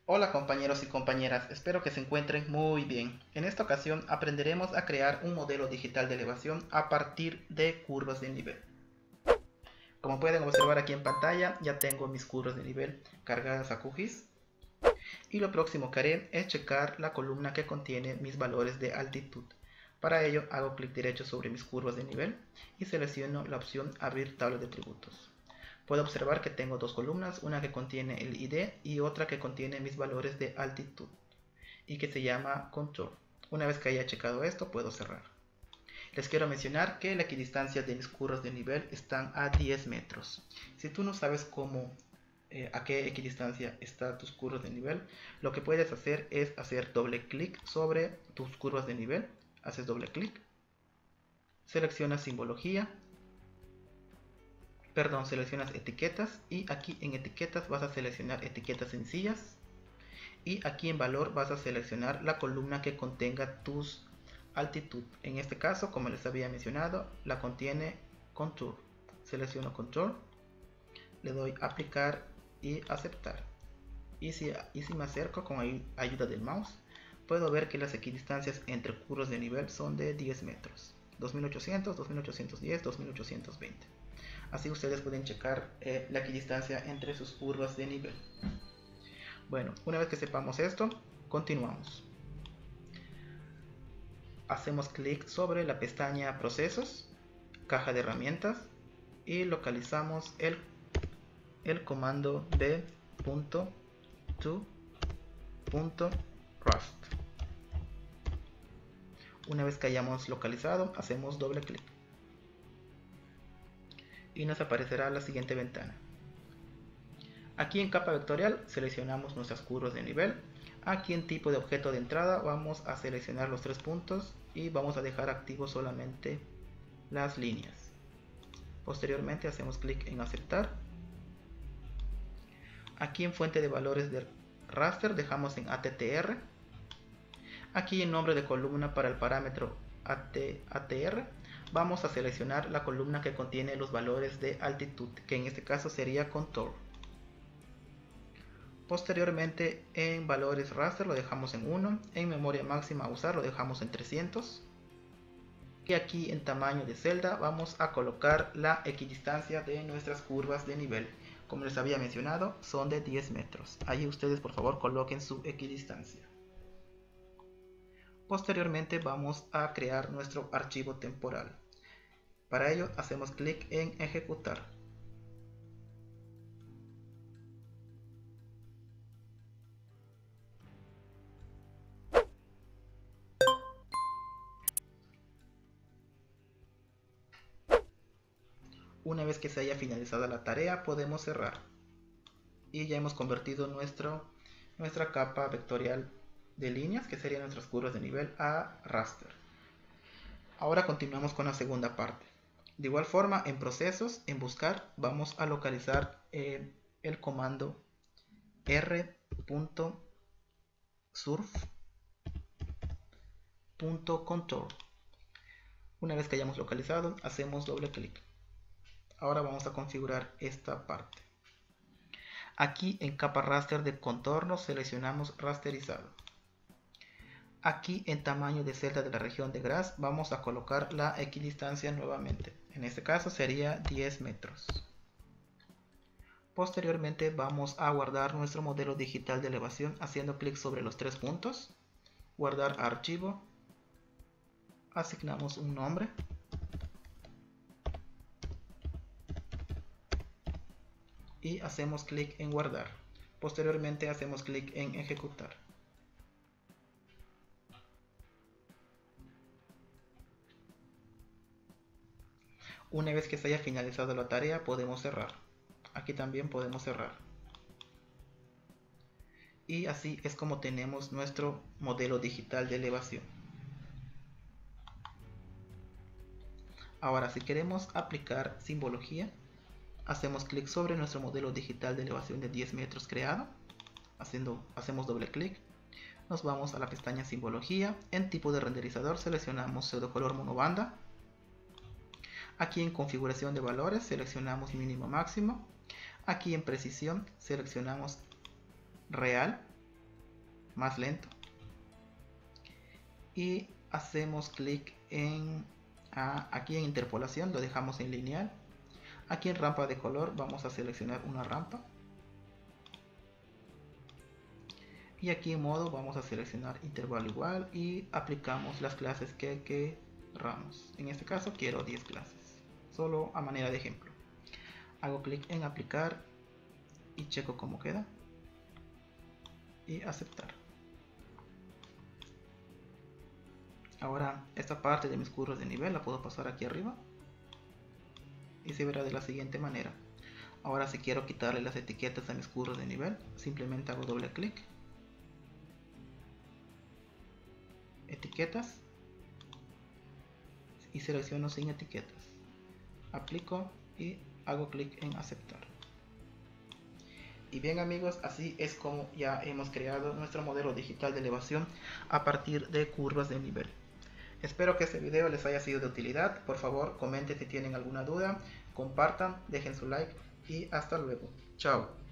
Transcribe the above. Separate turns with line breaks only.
Hola compañeros y compañeras, espero que se encuentren muy bien. En esta ocasión aprenderemos a crear un modelo digital de elevación a partir de curvas de nivel. Como pueden observar aquí en pantalla, ya tengo mis curvas de nivel cargadas a QGIS. Y lo próximo que haré es checar la columna que contiene mis valores de altitud. Para ello hago clic derecho sobre mis curvas de nivel y selecciono la opción Abrir tabla de atributos. Puedo observar que tengo dos columnas, una que contiene el ID y otra que contiene mis valores de altitud y que se llama control. Una vez que haya checado esto, puedo cerrar. Les quiero mencionar que la equidistancia de mis curvas de nivel están a 10 metros. Si tú no sabes a qué equidistancia están tus curvas de nivel, lo que puedes hacer es hacer doble clic sobre tus curvas de nivel. Haces doble clic, seleccionas simbología, seleccionas etiquetas y aquí en etiquetas vas a seleccionar etiquetas sencillas y aquí en valor vas a seleccionar la columna que contenga tus altitud. En este caso, como les había mencionado, la contiene contour. Selecciono control, le doy aplicar y aceptar. Y si me acerco con ayuda del mouse, puedo ver que las equidistancias entre curvas de nivel son de 10 metros. 2800, 2810, 2820. Así ustedes pueden checar la equidistancia entre sus curvas de nivel. Bueno, una vez que sepamos esto, continuamos. Hacemos clic sobre la pestaña Procesos, Caja de Herramientas y localizamos el comando b.to.rust. Una vez que hayamos localizado, hacemos doble clic y nos aparecerá la siguiente ventana. Aquí en capa vectorial seleccionamos nuestras curvas de nivel. Aquí en tipo de objeto de entrada vamos a seleccionar los tres puntos y vamos a dejar activos solamente las líneas. Posteriormente hacemos clic en aceptar. Aquí en fuente de valores de raster dejamos en ATTR. Aquí en nombre de columna para el parámetro ATR vamos a seleccionar la columna que contiene los valores de altitud, que en este caso sería contour. Posteriormente en valores raster lo dejamos en 1, en memoria máxima a usar lo dejamos en 300 y aquí en tamaño de celda vamos a colocar la equidistancia de nuestras curvas de nivel. Como les había mencionado, son de 10 metros. Ahí ustedes por favor coloquen su equidistancia. Posteriormente vamos a crear nuestro archivo temporal. Para ello hacemos clic en ejecutar. Una vez que se haya finalizado la tarea podemos cerrar y ya hemos convertido nuestra capa vectorial de líneas, que serían nuestras curvas de nivel, a raster. Ahora continuamos con la segunda parte. De igual forma, en procesos, en buscar, vamos a localizar el comando r.surf.contour. Una vez que hayamos localizado, hacemos doble clic. Ahora vamos a configurar esta parte. Aquí en capa raster de contorno seleccionamos rasterizado. Aquí en tamaño de celda de la región de Graz vamos a colocar la equidistancia nuevamente. En este caso sería 10 metros. Posteriormente vamos a guardar nuestro modelo digital de elevación haciendo clic sobre los tres puntos. Guardar archivo. Asignamos un nombre. Y hacemos clic en guardar. Posteriormente hacemos clic en ejecutar. Una vez que se haya finalizado la tarea podemos cerrar. Aquí también podemos cerrar. Y así es como tenemos nuestro modelo digital de elevación. Ahora si queremos aplicar simbología, hacemos clic sobre nuestro modelo digital de elevación de 10 metros creado. Hacemos doble clic. Nos vamos a la pestaña simbología. En tipo de renderizador seleccionamos pseudocolor monobanda. Aquí en configuración de valores seleccionamos mínimo máximo. Aquí en precisión seleccionamos real. más lento. Y hacemos clic en aquí en interpolación, lo dejamos en lineal. Aquí en rampa de color vamos a seleccionar una rampa. Y aquí en modo vamos a seleccionar intervalo igual y aplicamos las clases que queramos. En este caso quiero 10 clases, solo a manera de ejemplo. Hago clic en aplicar y checo cómo queda y aceptar. Ahora esta parte de mis curvas de nivel la puedo pasar aquí arriba y se verá de la siguiente manera. Ahora si quiero quitarle las etiquetas a mis curvas de nivel, simplemente hago doble clic, etiquetas, y selecciono sin etiquetas, aplico y hago clic en aceptar. Y bien amigos, así es como ya hemos creado nuestro modelo digital de elevación a partir de curvas de nivel. Espero que este video les haya sido de utilidad. Por favor comenten si tienen alguna duda, compartan, dejen su like y hasta luego. Chao.